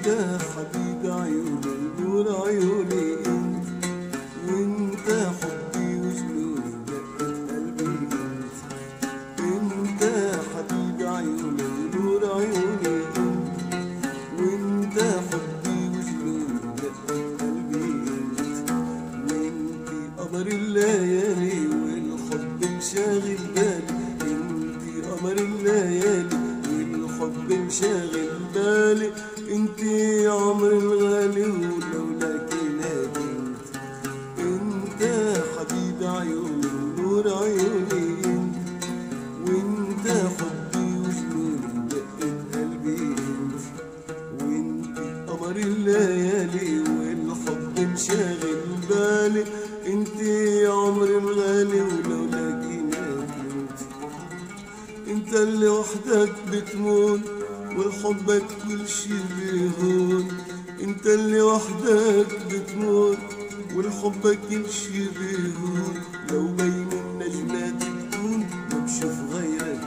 حبيب عيوني نور عيوني انت، وانت حبي وجنوني دقة قلبي انت حبيب عيوني نور عيوني انت، وانت حبي وجنوني دقة قلبي انت، وانت قمر الليالي والحب مشاغل بالي، انت قمر الليالي والحب مشاغل بالي، انت عمر الغالي ولولاك ناديت، انت حبيب عيوني نور عيوني انت، وانت حبي وجنوني دقة قلبي انت، وانت قمر الليالي والحب مشاغل بالي، انت عمر الغالي ولولاك ناديت، انت اللي وحدك بتمون والحبك كل شي بيهون، انت اللي وحدك بتموت والحبك كل شي بيهون، لو بين النجمات تكون ما بشوف غيرك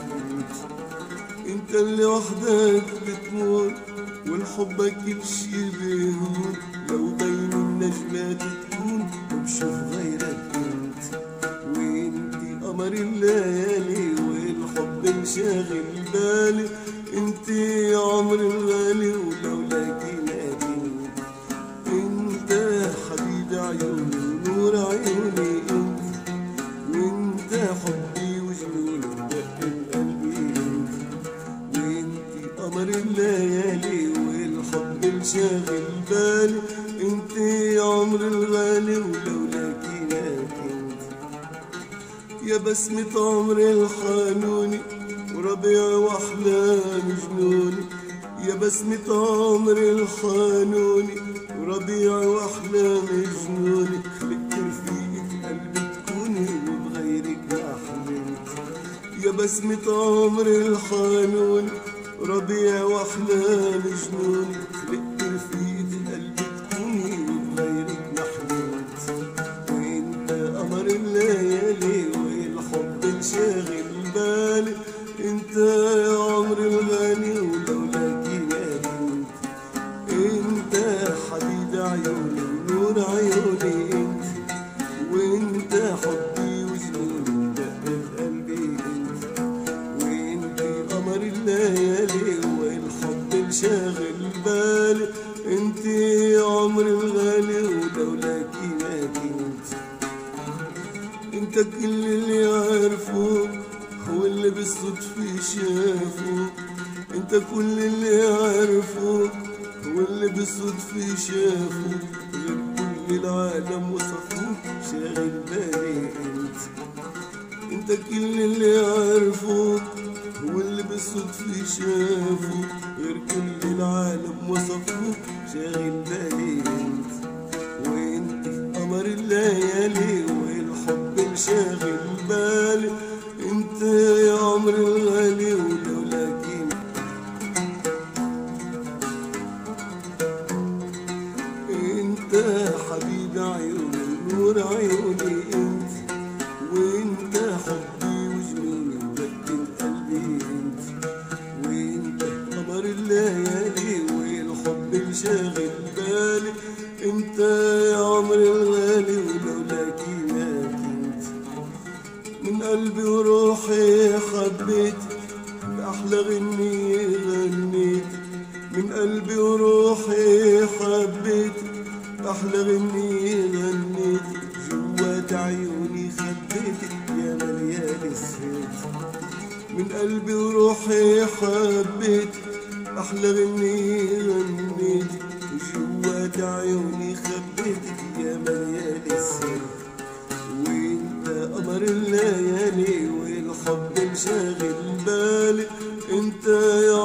انت اللي وحدك بتموت والحبك كل شي بيهون، لو بين النجمات تكون ما بشوف غيرك انت، وانتي قمر الليالي والحب مشاغل بالي، انتي عمر الغالي ولولاكي ناديت، انت حبيب عيوني ونور عيوني انت، وانت حبي وجنوني ودقة قلبي انت، وانتي قمر الليالي والحب مشاغل بالي، انتي عمر الغالي ولولاكي ناديت، يا بسمة عمري الحنوني وربيع واحلام جنوني، يا بسمة عمري الحنوني وربيع واحلام جنوني، خلقت رفيقة قلبي تكوني وبغيرك ما حلمت، يا بسمة عمري الحنوني وربيع واحلام جنوني، خلقت رفيقة قلبي تكوني وبغيرك ما حلمت، وانت قمر الليالي والحب مشاغل بالي، انت يا عمر الغالي ولولاكي ناديت، انت حبيب عيوني ونور عيوني انت، وانت حبي وجنوني دقة قلبي انت، وانت قمر الليالي والحب مشاغل بالي، انت يا عمر الغالي ولولاكي ناديت، انت كل اللي يعرفوك واللي بالصدفة شافوك، انت كل اللي يعرفوك واللي بالصدفة شافوك، غير كل العالم وصفوك شاغل بالي انت، انت كل اللي يعرفوك واللي بالصدفة شافوك، غير كل العالم وصفوك شاغل بالي انت، وانت قمر الليالي والحب مشاغل بالي، انت يا عمر الغالي ولولاكي انت حبيب عيوني نور عيوني انت، وانت حبي وجنوني ودقة قلبي انت، وانت قمر الليالي والحب مشاغل بالي، انت يا عمر الغالي ولولاكي ما كنت، من قلبي وروحي حبيت بأحلى غنية غنيت، من قلبي وروحي حبيت بأحلى غنية غنيت، جوات عيوني خبيتك يا مليان السيت، من قلبي وروحي حبيت بأحلى غنية غنيت، جوات عيوني خبيتك يا مليان السيت، قمر الليالي والحب مشاغل بالي، انت يا